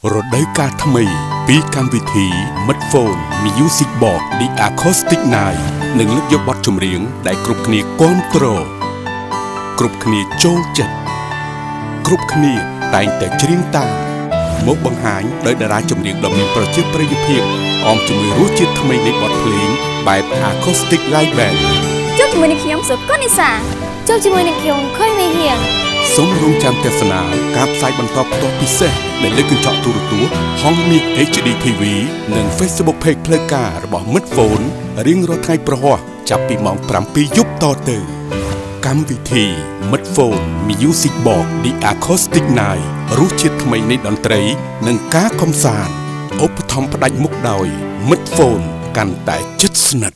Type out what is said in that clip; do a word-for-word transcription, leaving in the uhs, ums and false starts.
រដូវកាលថ្មីពីកម្មវិធី Smartphone Music Box The Acoustic Night នឹងលើកយកបទចម្រៀងដែលគ្រប់គ្នាគាំទ្រគ្រប់គ្នាចូលចិត្តគ្រប់គ្នាតែងតែច្រៀងតាមមកបង្ហាញដោយតារាចម្រៀងដ៏មានប្រជាប្រិយភាពអមជាមួយរសជាតិថ្មីនៃបទភ្លេងបែប Acoustic Live Band ជួបជាមួយនឹងខ្ញុំសុកុនិសាជួបជាមួយនឹងខ្ញុំខុយមេហៀងសូមរងចាំទស្សនាការផ្សាយបន្តផ្ទាល់ពិសេសដែលលើកកញ្ចក់ទូរទស្សន៍ហងមាស เอช ดี ที วี និង Facebook Page ផ្លូវការរបស់ Smartphone រៀងរាល់ថ្ងៃប្រហ័សចាប់ពីម៉ោងប្រាំពីរយប់តទៅកម្មវិធី Smartphone Music Box The Acoustic Night រសជាតិថ្មីនៃតន្ត្រីនិងការកម្សាន្តឧបត្ថម្ភផ្ដាច់មុខដោយ Smartphone កាន់តែជិតស្និទ្ធ